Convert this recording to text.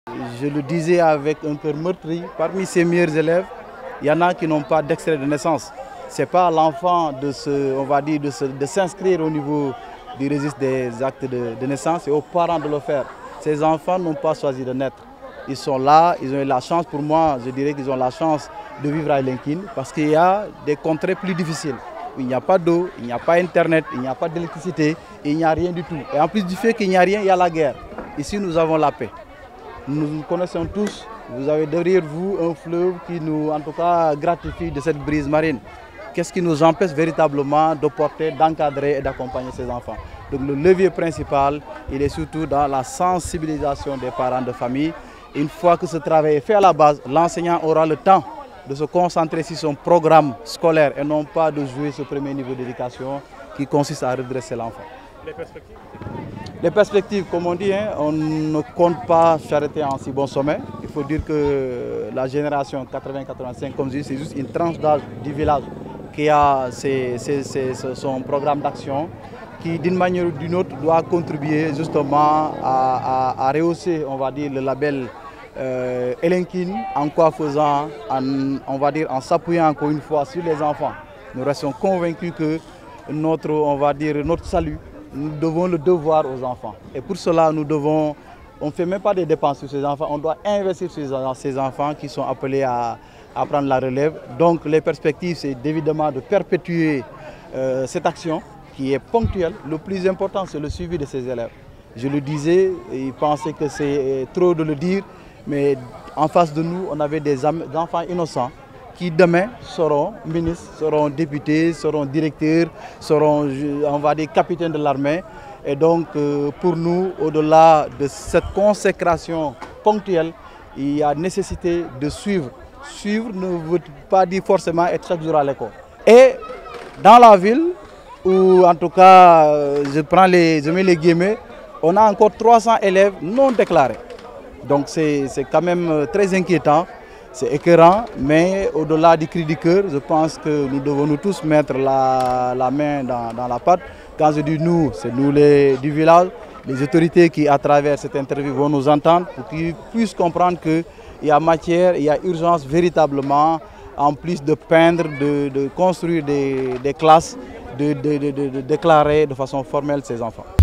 Je le disais avec un cœur meurtri, parmi ses meilleurs élèves, il y en a qui n'ont pas d'extrait de naissance. Ce n'est pas à l'enfant de s'inscrire au niveau du registre des actes de naissance et aux parents de le faire. Ces enfants n'ont pas choisi de naître. Ils sont là, ils ont eu la chance, pour moi, je dirais qu'ils ont la chance de vivre à Elinkine parce qu'il y a des contrées plus difficiles. Il n'y a pas d'eau, il n'y a pas Internet, il n'y a pas d'électricité, il n'y a rien du tout. Et en plus du fait qu'il n'y a rien, il y a la guerre. Ici, nous avons la paix. Nous connaissons tous, vous avez derrière vous un fleuve qui nous, en tout cas, gratifie de cette brise marine. Qu'est-ce qui nous empêche véritablement de porter, d'encadrer et d'accompagner ces enfants? Donc le levier principal, il est surtout dans la sensibilisation des parents de famille. Une fois que ce travail est fait à la base, l'enseignant aura le temps de se concentrer sur son programme scolaire et non pas de jouer ce premier niveau d'éducation qui consiste à redresser l'enfant. Les perspectives? Les perspectives, comme on dit, on ne compte pas s'arrêter en si bon sommet. Il faut dire que la génération 80-85, comme je dis, c'est juste une tranche d'âge du village qui a son programme d'action qui, d'une manière ou d'une autre, doit contribuer justement à rehausser, on va dire, le label Elinkine, en quoi faisant, on va dire, en s'appuyant encore une fois sur les enfants. Nous restons convaincus que notre salut, nous devons le devoir aux enfants. Et pour cela, on ne fait même pas des dépenses sur ces enfants, on doit investir sur ces enfants qui sont appelés à prendre la relève. Donc les perspectives, c'est évidemment de perpétuer cette action qui est ponctuelle. Le plus important, c'est le suivi de ces élèves. Je le disais, ils pensaient que c'est trop de le dire, mais en face de nous, on avait des enfants innocents qui demain seront ministres, seront députés, seront directeurs, seront, on va dire, capitaines de l'armée. Et donc, pour nous, au-delà de cette consécration ponctuelle, il y a nécessité de suivre. Suivre ne veut pas dire forcément être chaque jour à l'école. Et dans la ville, où en tout cas, je mets les guillemets, on a encore 300 élèves non déclarés. Donc c'est quand même très inquiétant, c'est écœurant, mais au-delà du cri du cœur, je pense que nous devons nous tous mettre la main dans la pâte. Quand je dis nous, c'est nous du village, les autorités qui à travers cette interview vont nous entendre pour qu'ils puissent comprendre qu'il y a matière, il y a urgence véritablement, en plus de peindre, de construire des classes, de déclarer de façon formelle ces enfants.